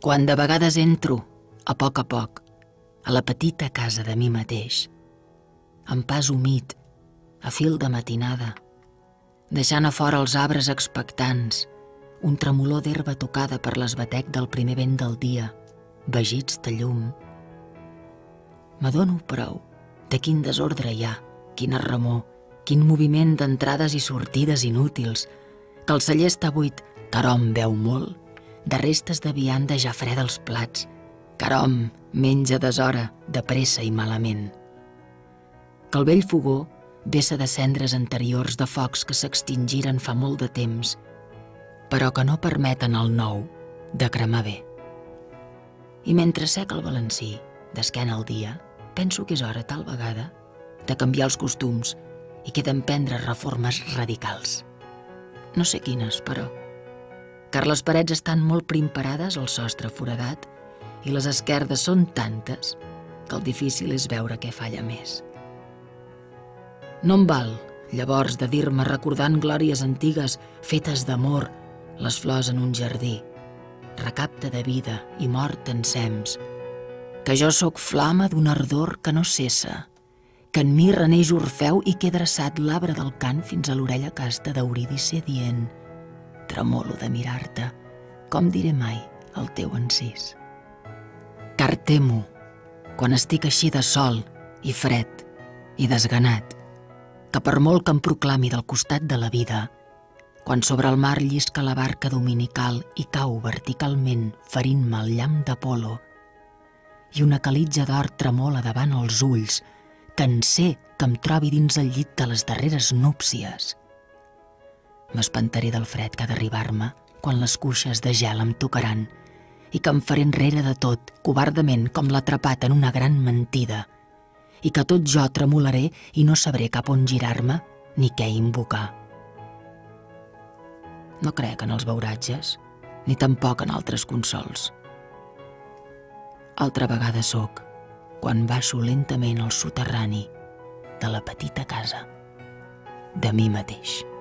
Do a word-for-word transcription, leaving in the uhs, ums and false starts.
Quan de vegades entro, a poc a poc, a la petita casa de mi mateix, amb pas humit, a fil de matinada, deixant a fora els arbres expectants, un tremolor d'herba tocada per l'esbatec del primer vent del dia, vegits de llum. M'adono prou de quin desordre hi ha, quina remor, quin moviment d'entrades i sortides inútils, que el celler està buit, carom beu molt, de restes de vianda ja freda als plats, carom menja deshora, de pressa i malament. Que el vell fogó vessa de cendres anteriors de focs que s'extingiren fa molt de temps, però que no permeten al nou de cremar bé. I mentre sec el balancí, d'esquena al dia, penso que és hora, tal vegada, de canviar els costums i que d'emprendre reformes radicals. No sé quines, però, car les parets estan molt primparades al sostre foradat i les esquerdes són tantes que el difícil és veure què falla més. No em val, llavors, de dir-me recordant glòries antigues fetes d'amor, les flors en un jardí, recapte de vida i mort ensems, que jo sóc flama d'un ardor que no cessa, que en mi reneix Orfeu i que he dreçat l'arbre del cant fins a l'orella casta d'Eurídice dient: tremolo de mirar-te, com diré mai el teu encís. Car temo, quan estic així de sol i fred i desganat, que per molt que em proclami del costat de la vida, quan sobre el mar llisca la barca dominical i cau verticalment ferint-me el llamp d'Apolo, i una calitja d'or tremola davant els ulls, que en sé que em trobi dins el llit de les darreres núpcies. M'espantaré del fred que ha d'arribar-me quan les cuixes de gel em tocaran i que em faré enrere de tot, covardament com l'atrapat en una gran mentida, i que tot jo tremolaré i no sabré cap on girar-me ni què invocar. No crec en els beuratges, ni tampoc en altres consols. Altra vegada sóc quan baixo lentament al soterrani de la petita casa de mi mateix.